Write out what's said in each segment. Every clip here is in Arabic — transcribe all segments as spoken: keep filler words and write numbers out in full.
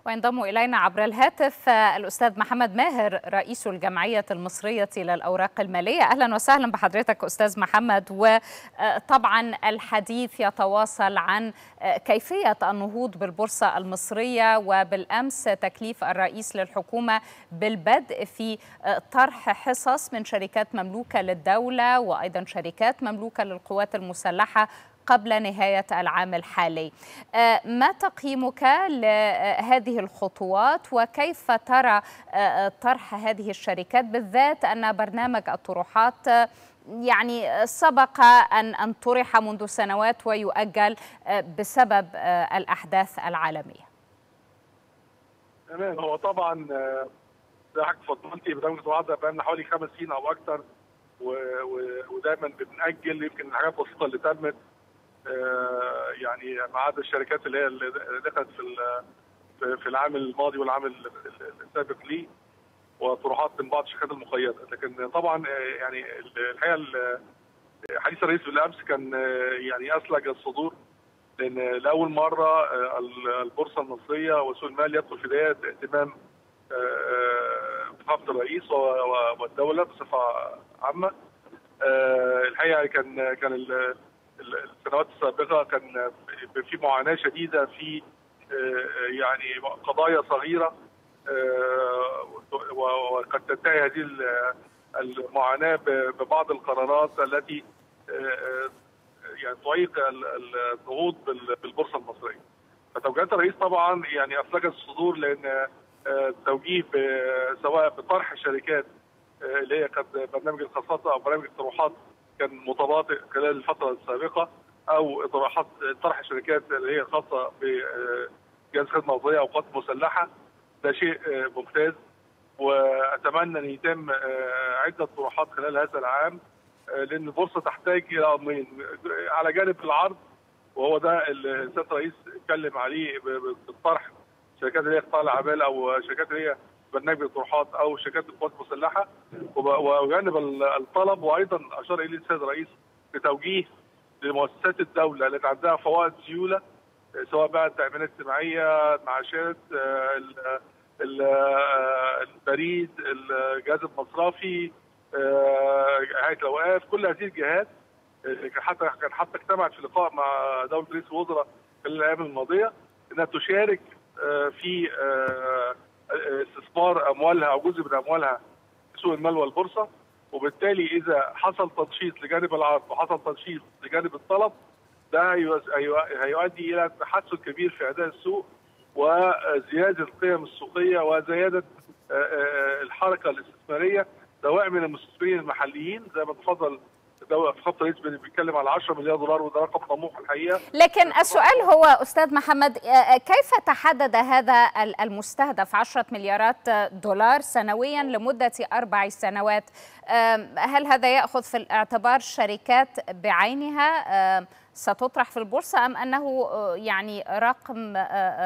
وينضم إلينا عبر الهاتف الأستاذ محمد ماهر رئيس الجمعية المصرية للأوراق المالية. أهلا وسهلا بحضرتك أستاذ محمد. وطبعا الحديث يتواصل عن كيفية النهوض بالبورصة المصرية، وبالأمس تكليف الرئيس للحكومة بالبدء في طرح حصص من شركات مملوكة للدولة وأيضا شركات مملوكة للقوات المسلحة قبل نهاية العام الحالي. ما تقييمك لهذه الخطوات، وكيف ترى طرح هذه الشركات، بالذات أن برنامج الطروحات يعني سبق أن أن طرح منذ سنوات ويؤجل بسبب الأحداث العالمية؟ تمام. هو طبعا زي حضرتك اتفضلتي برنامج الطروحات ده بقالنا حوالي خمس سنين أو أكثر، ودايما بنأجل. يمكن الحاجات البسيطة اللي تمت آه يعني ما عدا الشركات اللي هي اللي دخلت في في العام الماضي والعام السابق ليه، وطروحات من بعض الشركات المقيده. لكن طبعا يعني الحقيقه حديث الرئيس بالامس كان يعني اسلج الصدور، لان لاول مره البورصه المصريه وسوق المال يدخل في دائره اهتمام فخامه الرئيس والدوله بصفه عامه. الحقيقه كان كان السنوات السابقه كان في معاناه شديده في يعني قضايا صغيره، وقد تنتهي هذه المعاناه ببعض القرارات التي يعني تعيق النهوض بالبورصه المصريه. فتوجيهات الرئيس طبعا يعني افلجت الصدور، لان توجيه سواء بطرح شركات اللي هي كانت برنامج الخاصات او برنامج الطروحات كان متباطئ خلال الفتره السابقه، او طرحات طرح شركات اللي هي خاصه بجهاز خدمه وظيفيه او قوات مسلحه، ده شيء ممتاز. واتمنى ان يتم عده طروحات خلال هذا العام، لان البورصه تحتاج الى امرين على جانب العرض، وهو ده اللي سياده الرئيس اتكلم عليه بالطرح شركات اللي هي قطاع الاعمال او شركات اللي هي برنامج الطروحات او شركات القوات المسلحه، وجانب الطلب. وايضا اشار اليه السيد الرئيس بتوجيه لمؤسسات الدوله التي عندها فوائد سيوله، سواء بقى التامينات الاجتماعيه، المعاشات، البريد، الجهاز المصرفي، هيئه الاوقاف، كل هذه الجهات حتى كان حتى اجتمعت في لقاء مع دوله رئيس الوزراء خلال الايام الماضيه انها تشارك في استثمار اموالها او جزء من اموالها في سوق المال والبورصه. وبالتالي اذا حصل تنشيط لجانب العرض وحصل تنشيط لجانب الطلب، ده هيؤدي الى تحسن كبير في اداء السوق وزياده القيم السوقيه وزياده الحركه الاستثماريه، سواء من المستثمرين المحليين زي ما تفضل خط رئيس بيتكلم على عشرة مليار دولار، وده رقم طموح الحقيقه. لكن السؤال هو استاذ محمد، كيف تحدد هذا المستهدف عشرة مليارات دولار سنويا لمده اربع سنوات؟ هل هذا ياخذ في الاعتبار شركات بعينها ستطرح في البورصه، ام انه يعني رقم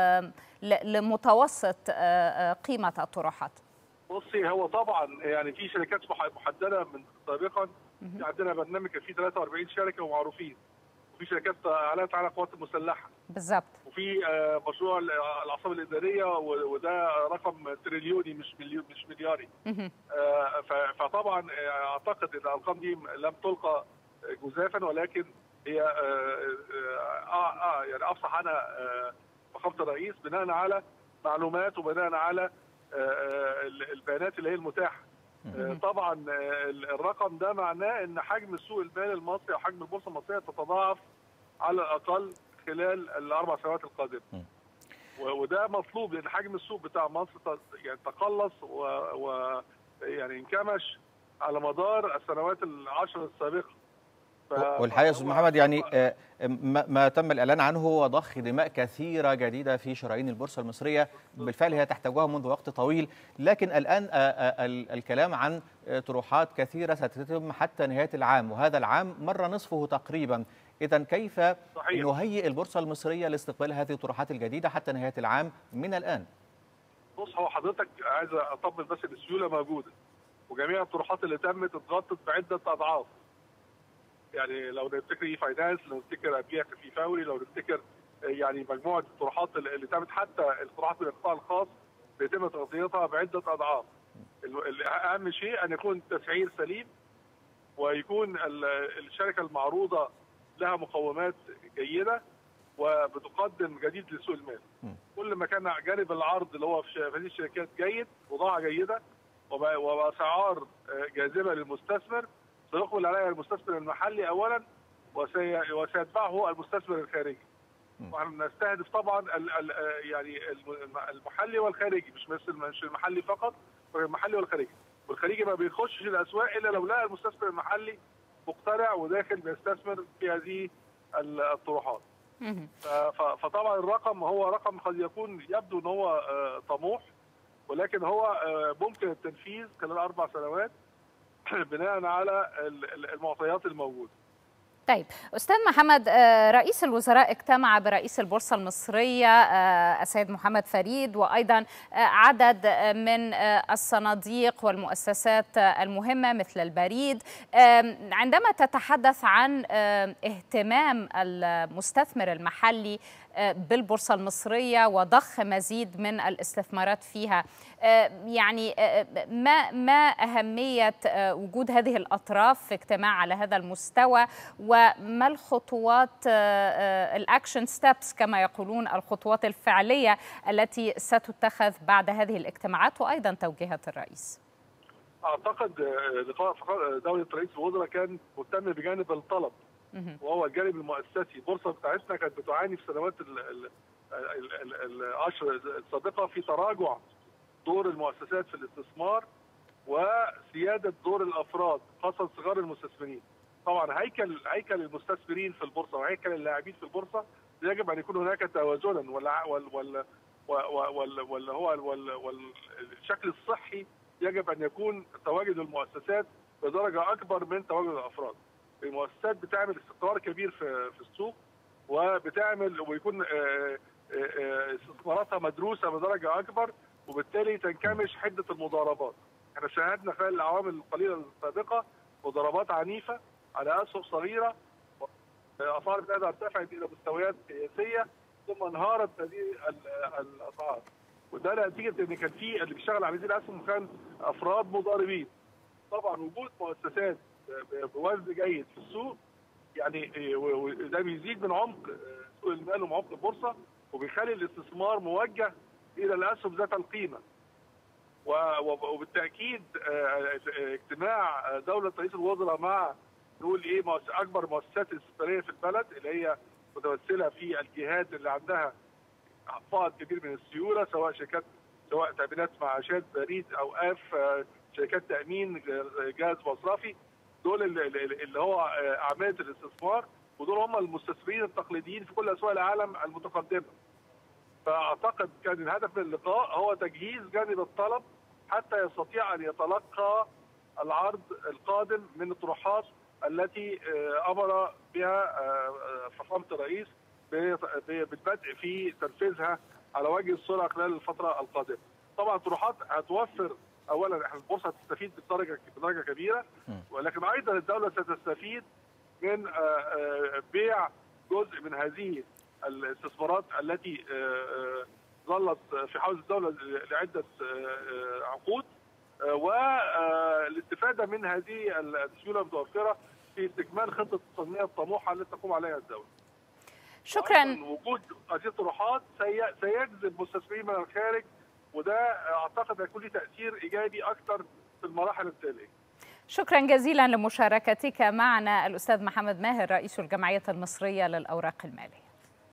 لمتوسط قيمه الطروحات؟ بصي، هو طبعا يعني في شركات محدده من سابقا، عندنا برنامج كان فيه ثلاثة وأربعين شركه ومعروفين، وفي شركات اعلانات على القوات المسلحه بالظبط، وفي مشروع الاعصاب الاداريه، وده رقم تريليوني مش مليون مش ملياري. فطبعا اعتقد ان الارقام دي لم تلقى جزافا، ولكن هي اه اه يعني افصح عنها فخامه الرئيس بناء على معلومات وبناء على البيانات اللي هي المتاحه. طبعا الرقم ده معناه ان حجم السوق المالي المصري او حجم البورصه المصريه تتضاعف على الاقل خلال الاربع سنوات القادمه. وده مطلوب، لان حجم السوق بتاع مصر يعني تقلص ويعني انكمش على مدار السنوات العشر السابقه. والحقيقه يا استاذ محمد يعني ما تم الاعلان عنه هو ضخ دماء كثيره جديده في شرايين البورصه المصريه، بالفعل هي تحتاجها منذ وقت طويل، لكن الان الكلام عن طروحات كثيره ستتم حتى نهايه العام، وهذا العام مر نصفه تقريبا. اذا كيف صحيح. نهيئ البورصه المصريه لاستقبال هذه الطروحات الجديده حتى نهايه العام من الان؟ بص، هو حضرتك عايز اطمن بس ان السيوله موجوده، وجميع الطروحات اللي تمت اتغطت بعده اضعاف. يعني لو نفتكر اي فاينانس، لو نفتكر قبليها في فوري، لو نفتكر يعني مجموعه الطروحات اللي تمت، حتى الطروحات من القطاع الخاص بيتم تغطيتها بعده اضعاف. اهم شيء ان يكون التسعير سليم، ويكون الشركه المعروضه لها مقومات جيده وبتقدم جديد لسوق المال. كل ما كان جانب العرض اللي هو في هذه الشركات جيد، بضاعه جيده وباسعار جاذبه للمستثمر، سيقبل عليها المستثمر المحلي اولا وسيدفعه المستثمر الخارجي. ونحن نستهدف طبعا ال ال يعني المحلي والخارجي، مش بس مش المحلي فقط، المحلي والخارجي. والخارجي ما بيخشش الاسواق الا لو لقى المستثمر المحلي مقتنع وداخل بيستثمر في هذه الطروحات. فطبعا الرقم هو رقم قد يكون يبدو ان هو طموح، ولكن هو ممكن التنفيذ خلال اربع سنوات بناء على المعطيات الموجوده. طيب أستاذ محمد، رئيس الوزراء اجتمع برئيس البورصة المصرية السيد محمد فريد، وأيضا عدد من الصناديق والمؤسسات المهمة مثل البريد. عندما تتحدث عن اهتمام المستثمر المحلي بالبورصة المصرية وضخ مزيد من الاستثمارات فيها، يعني ما ما أهمية وجود هذه الأطراف في اجتماع على هذا المستوى، وما الخطوات الأكشن ستيبس كما يقولون، الخطوات الفعلية التي ستتخذ بعد هذه الاجتماعات، وأيضا توجيهات الرئيس؟ أعتقد لقاء دولة رئيس الوزراء كان مهتم بجانب الطلب، وهو الجانب المؤسسي. البورصه بتاعتنا كانت بتعاني في السنوات العشر السابقه في تراجع دور المؤسسات في الاستثمار وسياده دور الافراد، خاصه صغار المستثمرين. طبعا هيكل هيكل المستثمرين في البورصه وهيكل اللاعبين في البورصه يجب ان يكون هناك توازنا، ولا ولا ولا هو والشكل الصحي يجب ان يكون تواجد المؤسسات بدرجه اكبر من تواجد الافراد. المؤسسات بتعمل استقرار كبير في في السوق، وبتعمل ويكون استثماراتها مدروسه بدرجه اكبر، وبالتالي تنكمش حده المضاربات. احنا شاهدنا خلال الاعوام القليله السابقه مضاربات عنيفه على اسهم صغيره، الاسعار بتاعتها ارتفعت الى مستويات قياسيه ثم انهارت هذه الاسعار، وده نتيجه ان كان في اللي بيشتغل على هذه الاسهم كان افراد مضاربين. طبعا وجود مؤسسات بوزن جيد في السوق يعني ده بيزيد من عمق سوق المال وعمق البورصه، وبيخلي الاستثمار موجه الى الاسهم ذات القيمه. وبالتاكيد اجتماع دوله رئيس الوزراء مع نقول ايه اكبر مؤسسات الاستثماريه في البلد، اللي هي متمثله في الجهات اللي عندها فائض كبير من السيوله، سواء شركات سواء تامينات معاشات، بريد، اوقاف، شركات تامين، جهاز مصرفي، دول اللي هو اعمال الاستثمار، ودول هم المستثمرين التقليديين في كل اسواق العالم المتقدمه. فاعتقد كان الهدف من اللقاء هو تجهيز جانب الطلب حتى يستطيع ان يتلقى العرض القادم من الطروحات التي امر بها فخامه الرئيس بالبدء في تنفيذها على وجه السرعه خلال الفتره القادمه. طبعا الطروحات هتوفر اولا احنا البورصه هتستفيد بدرجه بدرجه كبيره، ولكن ايضا الدوله ستستفيد من بيع جزء من هذه الاستثمارات التي ظلت في حوزه الدوله لعده عقود، والاستفاده من هذه السيوله المتوفره في استكمال خطه التنميه الطموحه التي تقوم عليها الدوله. شكرا. وجود هذه الطروحات سيجذب مستثمرين من الخارج، وده اعتقد هيكون له تاثير ايجابي اكثر في المراحل التاليه. شكرا جزيلا لمشاركتك معنا الاستاذ محمد ماهر رئيس الجمعيه المصريه للاوراق الماليه.